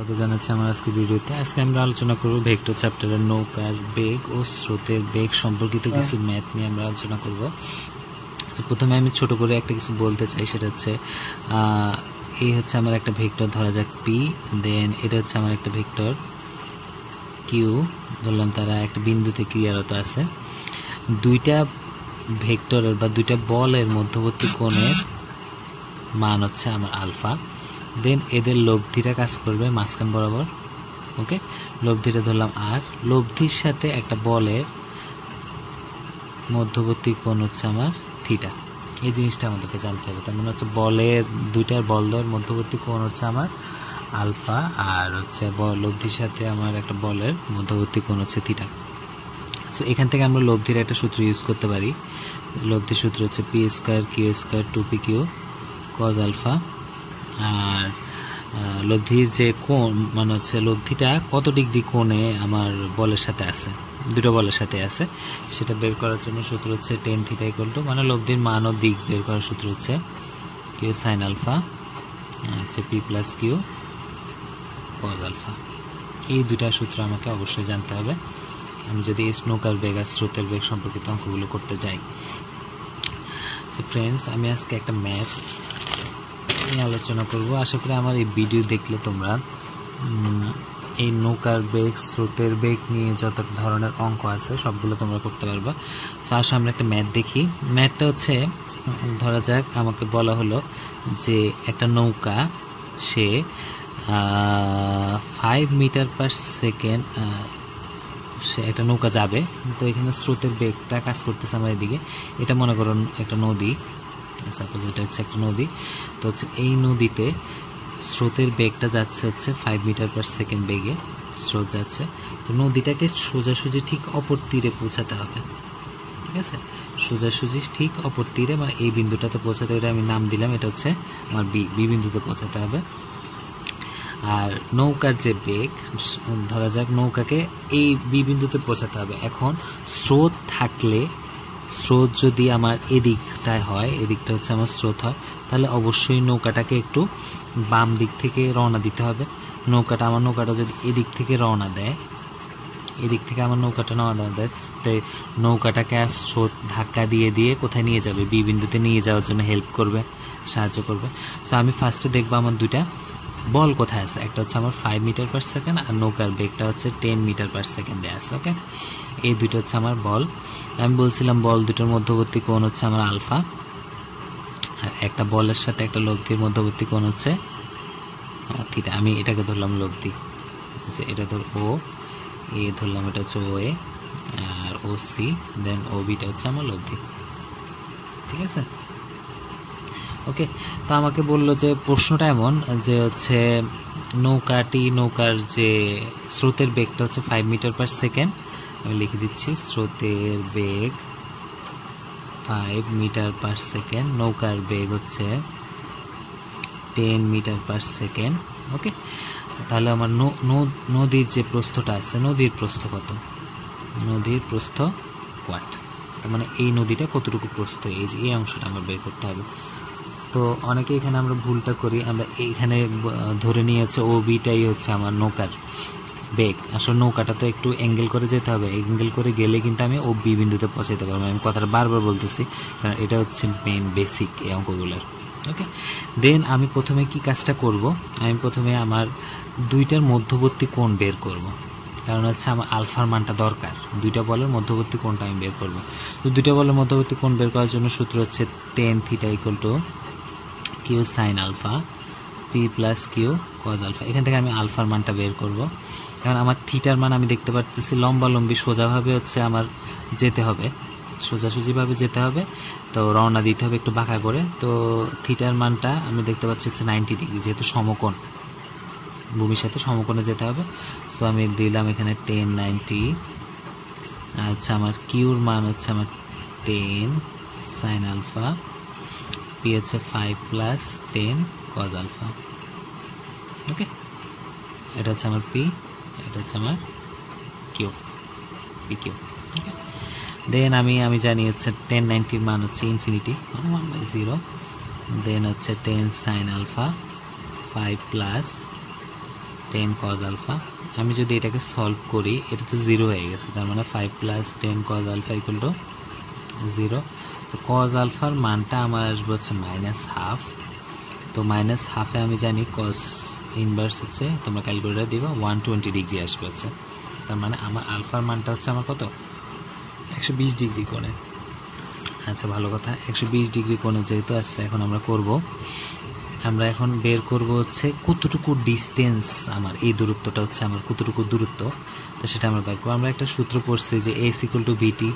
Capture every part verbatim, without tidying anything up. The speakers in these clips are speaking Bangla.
স্বাগত জানাচ্ছি আমার আজকে ভিডিওতে। আজকে আমরা আলোচনা করব ভেক্টর চ্যাপ্টারের নৌকার বেগ ও স্রোতের বেগ সম্পর্কিত কিছু ম্যাথ নিয়ে আমরা আলোচনা করব। তো প্রথমে আমি ছোট করে একটা কিছু বলতে চাই, সেটা হচ্ছে এই হচ্ছে আমার একটা ভেক্টর, ধরা যাক পি, দেন এটা হচ্ছে আমার একটা ভেক্টর কিউ, ধরলাম তারা একটা বিন্দুতে ক্রিয়ারত আছে। দুইটা ভেক্টরের বা দুইটা বলের মধ্যবর্তী কোণের মান হচ্ছে আমার আলফা। দেন এদের লব্ধিটা কাজ করবে মাঝখান বরাবর, ওকে। লব্ধিটা ধরলাম আর, লব্ধির সাথে একটা বলের মধ্যবর্তী কোণ হচ্ছে আমার থিটা। এই জিনিসটা আমাদেরকে জানতে হবে। তার মানে হচ্ছে বলের দুইটার বলদর মধ্যবর্তী কোণ হচ্ছে আমার আলফা, আর হচ্ছে লব্ধির সাথে আমার একটা বলের মধ্যবর্তী কোণ হচ্ছে থিটা। সো এখান থেকে আমরা লব্ধির একটা সূত্র ইউজ করতে পারি। লব্ধির সূত্র হচ্ছে P square Q square two P Q cos alpha. আর লব্ধির যে কোণ মানে হচ্ছে লব্ধিটা কত ডিগ্রি কোণে আমার বলের সাথে আছে, দুটো বলের সাথে আছে, সেটা বের করার জন্য সূত্র হচ্ছে টেন থিটা ইকুয়াল টু, মানে লব্ধির মান ও দিক বের করার সূত্র হচ্ছে কিউ সাইন আলফা হচ্ছে P plus Q cos alpha. এই দুটা সূত্র আমাকে অবশ্যই জানতে হবে আমি যদি এই নৌকার বেগ আর স্রোতের বেগ সম্পর্কিত অঙ্কগুলো করতে যাই। তো ফ্রেন্ডস, আমি আজকে একটা ম্যাথ নিয়ে আলোচনা করব। আশা করি আমার এই ভিডিও দেখলে তোমরা এই নৌকার বেগ স্রোতের বেগ নিয়ে যত ধরনের অঙ্ক আছে সবগুলো তোমরা করতে পারবা। তো আসলে আমরা একটা ম্যাথ দেখি। ম্যাথটা হচ্ছে, ধরা যাক আমাকে বলা হলো যে একটা নৌকা সে ফাইভ মিটার পার সেকেন্ড সে একটা নৌকা যাবে। তো এখানে স্রোতের বেগটা কাজ করতেছে আমার এদিকে। এটা মনে করো একটা নদী, সাপোজ এটা হচ্ছে একটা নদী। তো হচ্ছে এই নদীতে স্রোতের বেগটা যাচ্ছে হচ্ছে ফাইভ মিটার পার সেকেন্ড বেগে স্রোত যাচ্ছে। তো নদীটাকে সোজাসুজি ঠিক অপর তীরে পৌঁছাতে হবে, ঠিক আছে। সোজাসুজি ঠিক অপর তীরে, মানে এই বিন্দুটাতে পৌঁছাতে হবে। আমি নাম দিলাম, এটা হচ্ছে আমার বি বি বিন্দুতে পৌঁছাতে হবে। আর নৌকার যে বেগ, ধরা যাক নৌকাকে এই বি বিন্দুতে পৌঁছাতে হবে। এখন স্রোত থাকলে, স্রোত যদি আমার এদিকটায় হয়, এদিকটা হচ্ছে আমার স্রোত হয়, তাহলে অবশ্যই নৌকাটাকে একটু বাম দিক থেকে রওনা দিতে হবে। নৌকাটা আমার নৌকাটা যদি এদিক থেকে রওনা দেয়, এদিক থেকে আমার নৌকাটা রওনা দেয়, নৌকাটাকে স্রোত ধাক্কা দিয়ে দিয়ে কোথায় নিয়ে যাবে, বি বিন্দুতে নিয়ে যাওয়ার জন্য হেল্প করবে, সাহায্য করবে। সো আমি ফার্স্টে দেখবো আমার দুইটা বল কোথায় আছে। একটা হচ্ছে আমার ফাইভ মিটার পার সেকেন্ড আর নৌকার বেগটা হচ্ছে টেন মিটার পার সেকেন্ডে আছে, ওকে। এই দুটো হচ্ছে আমার বল। আমি বলছিলাম বল দুটোর মধ্যবর্তী কোণ হচ্ছে আমার আলফা, আর একটা বলের সাথে একটা লব্ধির মধ্যবর্তী কোণ হচ্ছে থিটা। আমি এটাকে ধরলাম লব্ধি, যে এটা ধর ও এ ধরলাম, এটা হচ্ছে ও এ, আর ও সি, দেন ও বিটা হচ্ছে আমার লব্ধি, ঠিক আছে, ওকে। তো আমাকে বললো যে প্রশ্নটা এমন যে হচ্ছে নৌকাটি নৌকার যে স্রোতের বেগটা হচ্ছে ফাইভ মিটার পার সেকেন্ড। আমি লিখে দিচ্ছি স্রোতের বেগ ফাইভ মিটার পার সেকেন্ড, নৌকার বেগ হচ্ছে ten metre per second, okay. তাহলে আমার নদীর যে প্রস্থটা আছে, নদীর প্রস্থ কত, নদীর প্রস্থ ওয়াট, তার মানে এই নদীটা কতটুকু প্রস্থ, এই যে এই অংশটা আমার বের করতে হবে। তো অনেকে এখানে আমরা ভুলটা করি, আমরা এইখানে ধরে নিয়েছে ও বিটাই হচ্ছে আমার নৌকার বেগ। আসলে নৌকাটা তো একটু অ্যাঙ্গেল করে যেতে হবে, অ্যাঙ্গেল করে গেলে কিন্তু আমি ও বি বিন্দুতে পৌঁছাতে পারবো। আমি কথাটা বারবার বলতেছি কারণ এটা হচ্ছে মেন বেসিক এই অঙ্কগুলোর, ওকে। দেন আমি প্রথমে কি কাজটা করব, আমি প্রথমে আমার দুইটার মধ্যবর্তী কোণ বের করব, কারণ হচ্ছে আমার আলফার মানটা দরকার। দুইটা বলের মধ্যবর্তী কোণটা আমি বের করব। তো দুইটা বলের মধ্যবর্তী কোণ বের করার জন্য সূত্র হচ্ছে tan theta equal to Q sine alpha P plus Q cos alpha. এখান থেকে আমি আলফার মানটা বের করব, কারণ আমার থিটার মান আমি দেখতে পাচ্ছি লম্বালম্বি সোজাভাবে হচ্ছে আমার যেতে হবে, সোজাসুজিভাবে যেতে হবে। তো রওনা দিতে হবে একটু বাঁকা করে। তো থিটার মানটা আমি দেখতে পাচ্ছি হচ্ছে নাইনটি ডিগ্রি, যেহেতু সমকোণ, ভূমির সাথে সমকোণে যেতে হবে। সো আমি দিলাম এখানে টেন নাইনটি। আচ্ছা, আমার কিউর মান হচ্ছে আমার টেন সাইন আলফা, পি হচ্ছে five plus ten cos alpha, okay. এটা হচ্ছে আমার পি, এটা হচ্ছে আমার Q, P Q, okay. Then আমি আমি জানি হচ্ছে টেন নাইনটির মান হচ্ছে ইনফিনিটি, মানে ওয়ান বাই জিরো। দেন হচ্ছে ten sine alpha five plus ten cos alpha. আমি যদি এটাকে সলভ করি এটা তো জিরো হয়ে গেছে, তার মানে five plus ten cos alpha equal to zero. তো কজ আলফার মানটা আমার আসবে হচ্ছে মাইনাস হাফ। তো মাইনাস হাফে আমি জানি কজ ইনভার্স হচ্ছে, তোমরা ক্যালকুলেটার দিবা, ওয়ান টোয়েন্টি ডিগ্রি আসবে হচ্ছে। তার মানে আমার আলফার মানটা হচ্ছে আমার কত, একশো বিশ ডিগ্রি কোণে। আচ্ছা ভালো কথা, একশো বিশ ডিগ্রি কোণে যেহেতু আসছে, এখন আমরা করব, আমরা এখন বের করব হচ্ছে কতটুকু ডিস্টেন্স আমার, এই দূরত্বটা হচ্ছে আমার কতটুকু দূরত্ব, তো সেটা আমরা বের করবো। আমরা একটা সূত্র পড়ছি যে S equal to V T,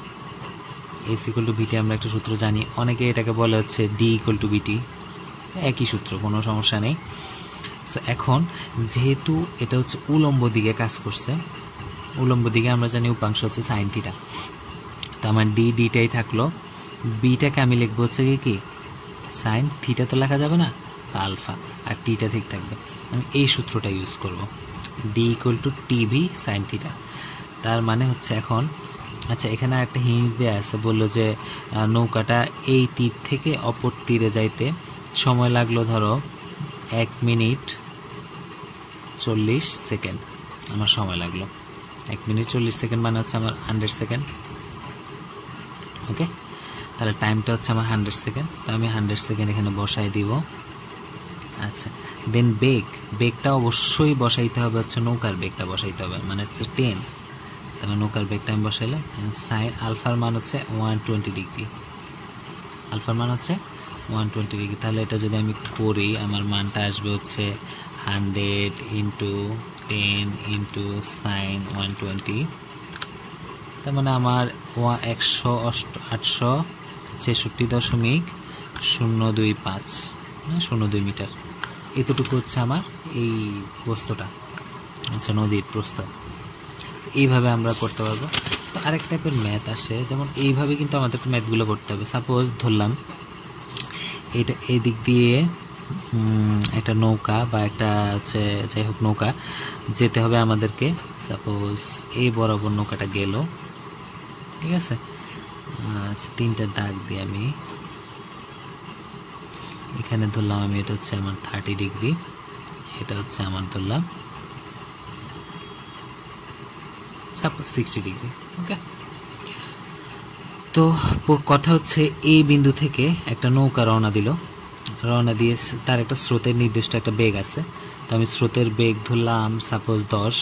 S equal to V T আমরা একটা সূত্র জানি, অনেকে এটাকে বলে হচ্ছে ডি ইকুয়াল টু বিটি, একই সূত্র, কোনো সমস্যা নেই। সো এখন যেহেতু এটা হচ্ছে উলম্ব দিকে কাজ করছে, উলম্ব দিকে আমরা জানি উপাংশ হচ্ছে সাইন থিটা, তো আমার ডি ডিটাই থাকলো, বিটাকে আমি লিখবো হচ্ছে কি কি সাইন থিটা, তো লেখা যাবে না, আলফা, আর টিটা ঠিক থাকবে। আমি এই সূত্রটা ইউজ করব, D equal to T V sine theta. তার মানে হচ্ছে এখন, আচ্ছা এখানে একটা হিন্স দেওয়া আছে, বললো যে নৌকাটা এই তীর থেকে অপর তীরে যাইতে সময় লাগলো ধরো এক মিনিট চল্লিশ সেকেন্ড আমার সময় লাগলো। এক মিনিট চল্লিশ সেকেন্ড মানে হচ্ছে আমার হান্ড্রেড সেকেন্ড। ওকে, তাহলে টাইমটা হচ্ছে আমার হান্ড্রেড সেকেন্ড, তো আমি হান্ড্রেড সেকেন্ড এখানে বসাই দিব। আচ্ছা দেন বেগ, বেগটা অবশ্যই বসাইতে হবে হচ্ছে নৌকার বেগটা বসাইতে হবে, মানে হচ্ছে টেন, তাহলে নৌকার বেগটা আমি বসাইলাম। সাইন আলফার মান হচ্ছে ওয়ান টোয়েন্টি ডিগ্রি, আলফার মান হচ্ছে ওয়ান টোয়েন্টি ডিগ্রি। তাহলে এটা যদি আমি করি আমার মানটা আসবে হচ্ছে hundred into ten into sine one twenty, তার মানে আমার একশো অষ্ট আটশো ছেষট্টি দশমিক শূন্য দুই পাঁচ শূন্য দুই মিটার, এতটুকু হচ্ছে আমার এই প্রস্থটা, আচ্ছা নদীর প্রস্থ। এইভাবে আমরা করতে পারবো। তো আরেক টাইপের ম্যাথ আসে, যেমন এইভাবে কিন্তু আমাদের ম্যাথগুলো করতে হবে। সাপোজ ধরলাম এটা এই দিক দিয়ে একটা নৌকা বা একটা হচ্ছে যাই হোক নৌকা যেতে হবে আমাদেরকে, সাপোজ এই বরাবর নৌকাটা গেল, ঠিক আছে। আচ্ছা তিনটা দাগ দিয়ে আমি এখানে ধরলাম, আমি এটা হচ্ছে আমার থার্টি ডিগ্রি, এটা হচ্ছে আমার ধরলাম সাপোজ সিক্সটি ডিগ্রি। ওকে, তো কথা হচ্ছে এই বিন্দু থেকে একটা নৌকা রওনা দিল, রওনা দিয়ে তার একটা স্রোতের নির্দিষ্ট একটা বেগ আছে, তো আমি স্রোতের বেগ ধরলাম সাপোজ দশ,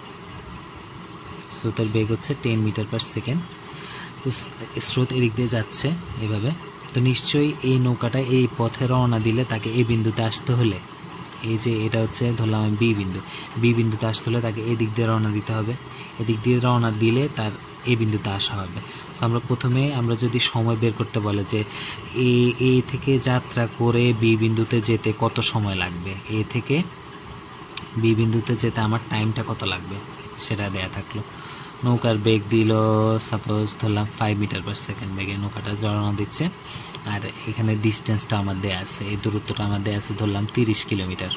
স্রোতের বেগ হচ্ছে টেন মিটার পার সেকেন্ড। তো স্রোত এদিক দিয়ে যাচ্ছে এভাবে, তো নিশ্চয়ই এই নৌকাটা এই পথে রওনা দিলে তাকে এই বিন্দুতে আসতে হলে, এই যে এটা হচ্ছে ধরলাম আমি বি বিন্দু, বি বিন্দুতে আসতে হলে তাকে এদিক দিয়ে রওনা দিতে হবে, এদিক দিয়ে রওনা দিলে তার এই বিন্দুতে আসা হবে। তো আমরা প্রথমে আমরা যদি সময় বের করতে বলে যে এ এ থেকে যাত্রা করে বি বিন্দুতে যেতে কত সময় লাগবে, এ থেকে বি বিন্দুতে যেতে আমার টাইমটা কত লাগবে সেটা দেয়া থাকলো। নৌকার বেগ দিল সাপোজ ধরলাম ফাইভ মিটার পার সেকেন্ড বেগে নৌকাটা রওনা দিচ্ছে, আর এখানে ডিস্টেন্সটা আমার দেয়া আছে, এই দূরত্বটা আমার দেয়া আছে ধরলাম তিরিশ কিলোমিটার।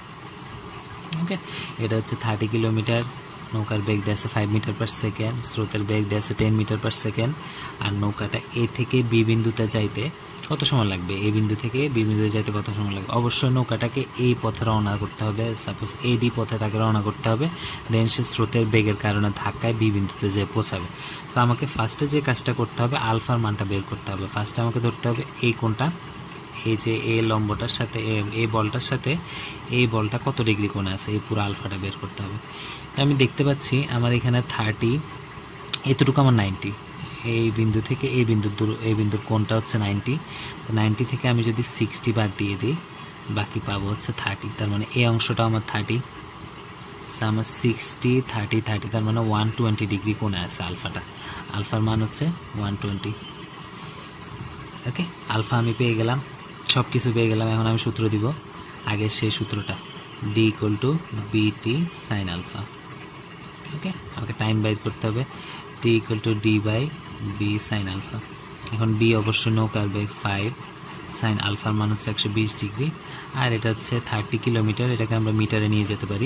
ওকে, এটা হচ্ছে থার্টি কিলোমিটার, নৌকার বেগ দেয়া আছে ফাইভ মিটার পার সেকেন্ড, স্রোতের বেগ দেয়া আছে টেন মিটার পার সেকেন্ড, আর নৌকাটা এ থেকে বি বিন্দুতে যাইতে কত সময় লাগবে, এই বিন্দু থেকে বি বিন্দুতে যাইতে কত সময় লাগবে। অবশ্যই নৌকাটাকে এই পথে রওনা করতে হবে, সাপোজ এই ডি পথে তাকে রওনা করতে হবে, দেন সে স্রোতের বেগের কারণে ধাক্কায় বি বিন্দুতে যেয়ে পৌঁছাবে। তো আমাকে ফার্স্টে যে কাজটা করতে হবে আলফার মানটা বের করতে হবে। ফার্স্টে আমাকে ধরতে হবে এই কোণটা, এই যে এই লম্বটার সাথে এই বলটার সাথে এই বলটা কত ডিগ্রি কোণে আছে, এই পুরো আলফাটা বের করতে হবে। আমি দেখতে পাচ্ছি আমার এখানে থার্টি, এতটুকু আমার নাইনটি, এই বিন্দু থেকে এই বিন্দুর দূর এই বিন্দুর কোণটা হচ্ছে নাইনটি, তো নাইনটি থেকে আমি যদি সিক্সটি বাদ দিয়ে দিই বাকি পাবো হচ্ছে থার্টি, তার মানে এই অংশটা আমার থার্টি, আমার সিক্সটি থার্টি থার্টি তার মানে ওয়ান টোয়েন্টি ডিগ্রি কোণে আছে আলফাটা, আলফার মান হচ্ছে ওয়ান টোয়েন্টি। ওকে, আলফা আমি পেয়ে গেলাম, সব কিছু পেয়ে গেলাম। এখন আমি সূত্র দিব, আগে সেই সূত্রটা D equal to B T sine alpha. Okay, আমাকে টাইম বাইর করতে হবে, T equal to D by B sine alpha. এখন বি অবশ্যই নৌকার বেগ ফাইভ, সাইন আলফার মান হচ্ছে একশো বিশ ডিগ্রি, আর এটা হচ্ছে থার্টি কিলোমিটার, এটাকে আমরা মিটারে নিয়ে যেতে পারি,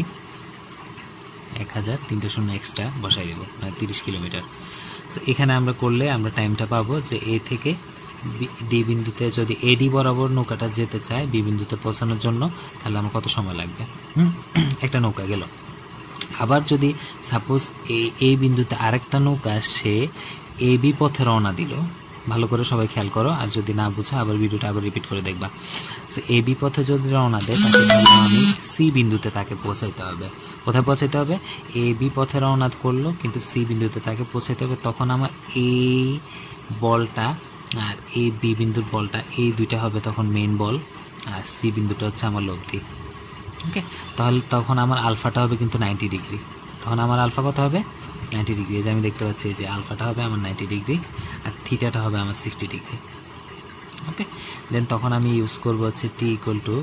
এক হাজার তিনটে শূন্য এক্সট্রা বসাই দেবো, মানে তিরিশ কিলোমিটার। তো এখানে আমরা করলে আমরা টাইমটা পাবো যে এ থেকে ডি বিন্দুতে যদি এডি বরাবর নৌকাটা যেতে চায় বি বিন্দুতে পৌঁছানোর জন্য, তাহলে আমার কত সময় লাগবে? একটা নৌকা গেল। আবার যদি সাপোজ এই এই বিন্দুতে আরেকটা নৌকা সে এ বি পথে রওনা দিল, ভালো করে সবাই খেয়াল করো, আর যদি না বুঝো আবার ভিডিওটা আবার রিপিট করে দেখবা। সো এ বি পথে যদি রওনা দেয় তাহলে আমি সি বিন্দুতে তাকে পৌঁছাইতে হবে। কোথায় পৌঁছাইতে হবে? এ বি পথে রওনা করলো কিন্তু সি বিন্দুতে তাকে পৌঁছাইতে হবে। তখন আমার এই বলটা আর এই বি বিন্দুর বলটা এই দুইটা হবে তখন মেইন বল, আর সি বিন্দুটা হচ্ছে আমার লব্ধি। ওকে, তাহলে তখন আমার আলফাটা হবে কিন্তু নাইনটি ডিগ্রি। তখন আমার আলফা কত হবে? Ninety degree. যে আমি দেখতে পাচ্ছি যে আলফাটা হবে আমার নাইনটি ডিগ্রি আর থিটাটা হবে আমার সিক্সটি ডিগ্রি। ওকে, দেন তখন আমি ইউজ করবো হচ্ছে T equal to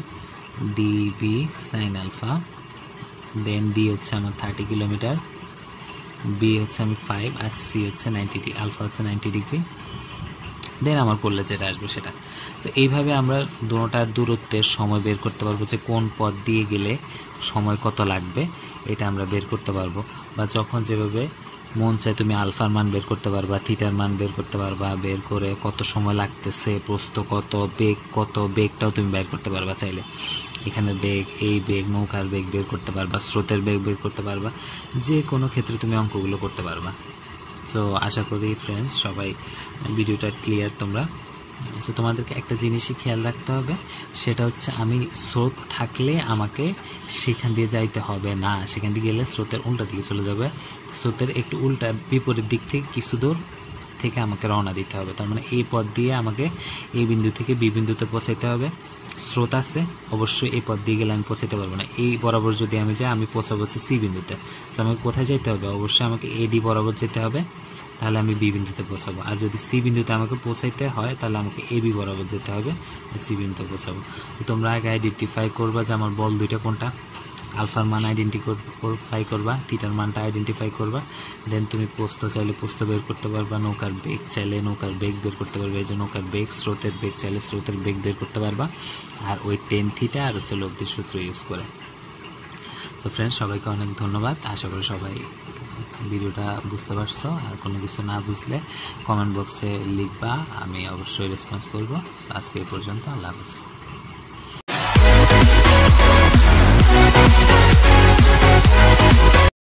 D B sine alpha, then D হচ্ছে আমার থার্টি কিলোমিটার, বি হচ্ছে আমি ফাইভ, আর সি হচ্ছে নাইনটি ডিগ্রি, আলফা হচ্ছে নাইনটি ডিগ্রি। দেন আমার করলে যেটা আসবে সেটা। তো এইভাবে আমরা দুটোটার দূরত্বের সময় বের করতে পারবো, যে কোন পথ দিয়ে গেলে সময় কত লাগবে এটা আমরা বের করতে পারবো। বা যখন যেভাবে মন চায় তুমি আলফার মান বের করতে পারবা, থিটার মান বের করতে পারবা, বের করে কত সময় লাগতেছে, প্রস্থ কত, বেগ কত, বেগটাও তুমি বের করতে পারবা চাইলে। এখানে বেগ, এই বেগ, নৌকার বেগ বের করতে পারবা, স্রোতের বেগ বের করতে পারবা, যে কোনো ক্ষেত্রে তুমি অঙ্কগুলো করতে পারবা। সো আশা করি ফ্রেন্ডস সবাই ভিডিওটা ক্লিয়ার তোমরা। সো তোমাদেরকে একটা জিনিসই খেয়াল রাখতে হবে, সেটা হচ্ছে আমি স্রোত থাকলে আমাকে সেখান দিয়ে যাইতে হবে না, সেখান দিয়ে গেলে স্রোতের উল্টা দিকে চলে যাবে। স্রোতের একটু উল্টা বিপরীত দিক থেকে কিছু দূর থেকে আমাকে রওনা দিতে হবে। তার মানে এই পথ দিয়ে আমাকে এই বিন্দু থেকে বি বিন্দুতে পৌঁছাইতে হবে। স্রোত আছে, অবশ্যই এই পথ দিয়ে গেলে আমি পৌঁছাতে পারবো না। এই বরাবর যদি আমি যাই আমি পৌঁছাবো হচ্ছে সি বিন্দুতে। সো আমাকে কোথায় যেতে হবে? অবশ্যই আমাকে এডি বরাবর যেতে হবে, তাহলে আমি বি বিন্দুতে পৌঁছাবো। আর যদি সি বিন্দুতে আমাকে পৌঁছাইতে হয় তাহলে আমাকে এ বি বরাবর যেতে হবে, সি বিন্দুতে পৌঁছাবো। তো তোমরা আগে আইডেন্টিফাই করবা যে আমার বল দুইটা কোনটা, আলফার মান আইডেন্টিফাই করবা, থিটার মানটা আইডেন্টিফাই করবা। দেন তুমি প্রস্থ চাইলে প্রস্থ বের করতে পারবা, নৌকার বেগ চাইলে নৌকার বেগ বের করতে পারবে, এই যে নৌকার বেগ, স্রোতের বেগ চাইলে স্রোতের বেগ বের করতে পারবা, আর ওই টেন থিটা আর হচ্ছে লব্ধির সূত্র ইউজ করে। তো ফ্রেন্ডস সবাইকে অনেক ধন্যবাদ। আশা করি সবাই ভিডিওটা বুঝতে পারছো। আর কোনো কিছু না বুঝলে কমেন্ট বক্সে লিখবা, আমি অবশ্যই রেসপন্স করবো। আজকে এই পর্যন্ত, আল্লাহ হাফেজ।